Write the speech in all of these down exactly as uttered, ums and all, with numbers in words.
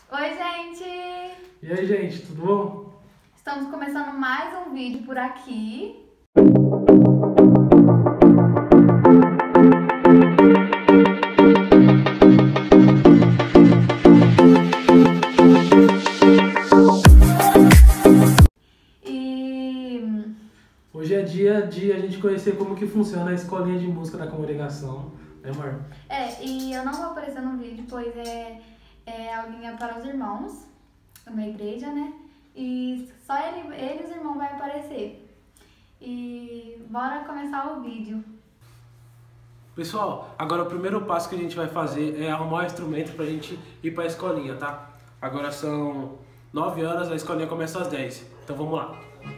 Oi, gente! E aí, gente, tudo bom? Estamos começando mais um vídeo por aqui. E... Hoje é dia de a gente conhecer como que funciona a escolinha de música da congregação, né, amor? É, e eu não vou aparecer no vídeo, pois é, é aulinha para os irmãos, uma igreja, né? E só ele, ele e os irmãos vai aparecer. E bora começar o vídeo. Pessoal, agora o primeiro passo que a gente vai fazer é arrumar o instrumento pra gente ir pra escolinha, tá? Agora são nove horas, a escolinha começa às dez. Então vamos lá.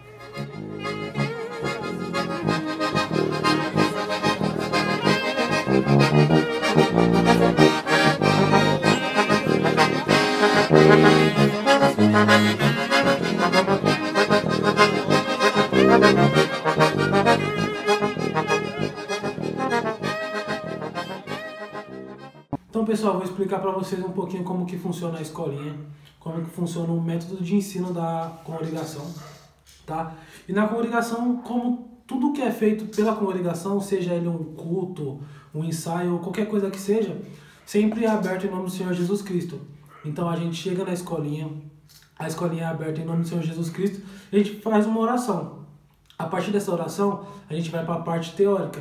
Então, pessoal, vou explicar para vocês um pouquinho como que funciona a escolinha, como que funciona o método de ensino da congregação, tá? E na congregação, como tudo que é feito pela congregação, seja ele um culto, um ensaio, qualquer coisa que seja, sempre é aberto em nome do Senhor Jesus Cristo. Então a gente chega na escolinha, a escolinha é aberta em nome do Senhor Jesus Cristo, e a gente faz uma oração. A partir dessa oração, a gente vai para a parte teórica.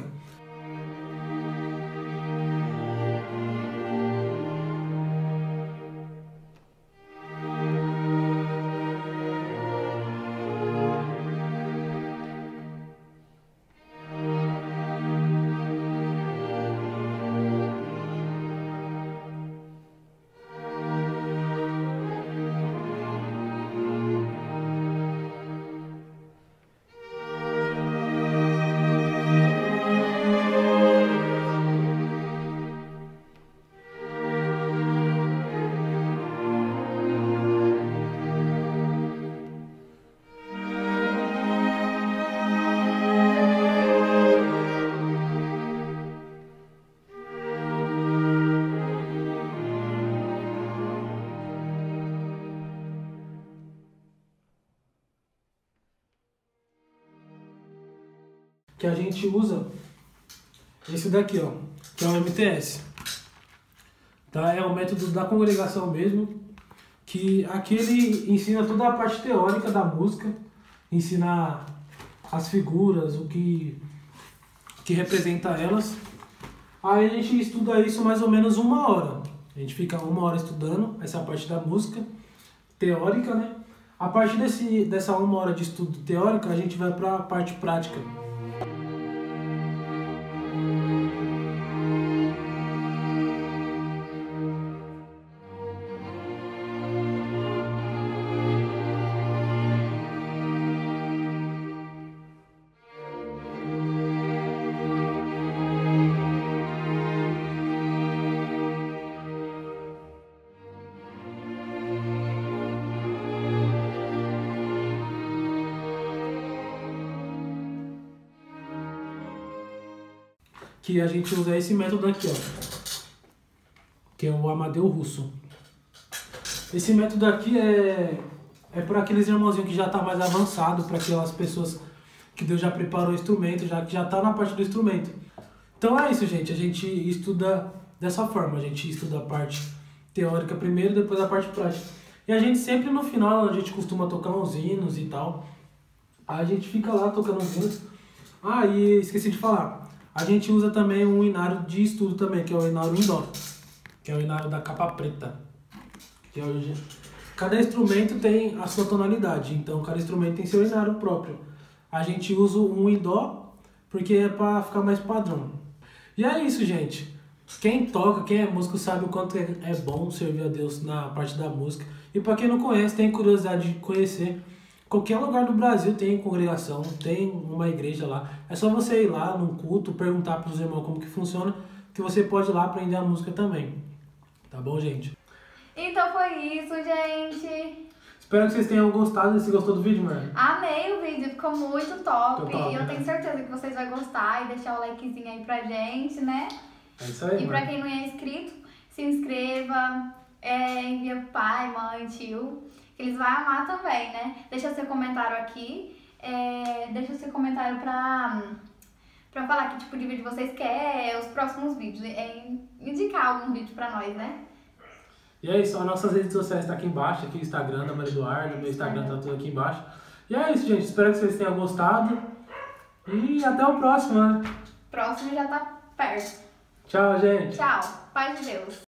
Que a gente usa esse daqui, ó, que é o M T S. Tá? É um método da congregação mesmo, que aqui ele ensina toda a parte teórica da música, ensina as figuras, o que, que representa elas. Aí a gente estuda isso mais ou menos uma hora. A gente fica uma hora estudando essa parte da música teórica, né? A partir desse, dessa uma hora de estudo teórico, a gente vai para a parte prática. Que a gente usa esse método aqui, ó, que é o Amadeu Russo. Esse método aqui é, é para aqueles irmãozinhos que já tá mais avançado, para aquelas pessoas que Deus já preparou o instrumento, já que já tá na parte do instrumento. Então é isso, gente, a gente estuda dessa forma, a gente estuda a parte teórica primeiro, depois a parte prática. E a gente sempre no final, a gente costuma tocar uns hinos e tal. Aí a gente fica lá tocando uns hinos. Ah, e esqueci de falar. A gente usa também um inário de estudo também, que é o inário em dó, que é o inário da capa preta. Que é o... Cada instrumento tem a sua tonalidade, então cada instrumento tem seu inário próprio. A gente usa um em dó, porque é para ficar mais padrão. E é isso, gente. Quem toca, quem é músico sabe o quanto é bom servir a Deus na parte da música. E para quem não conhece, tem curiosidade de conhecer, qualquer lugar do Brasil tem congregação, tem uma igreja lá. É só você ir lá num culto, perguntar para os irmãos como que funciona, que você pode ir lá aprender a música também. Tá bom, gente? Então foi isso, gente. Espero que vocês tenham gostado. Você gostou do vídeo, Marlon? Amei o vídeo, ficou muito top. Ficou top, E eu né? tenho certeza que vocês vão gostar e deixar o likezinho aí pra gente, né? É isso aí, E pra mano. quem não é inscrito, se inscreva, é, envia pro pai, mãe, tio, que eles vão amar também, né? Deixa seu comentário aqui, é, deixa seu comentário pra, pra falar que tipo de vídeo vocês querem, os próximos vídeos, é, indicar algum vídeo pra nós, né? E é isso, as nossas redes sociais estão aqui embaixo, aqui o Instagram da Maria Eduarda, meu Instagram tá tudo aqui embaixo. E é isso, gente, espero que vocês tenham gostado e até o próximo, né? Próximo já tá perto. Tchau, gente! Tchau, paz de Deus!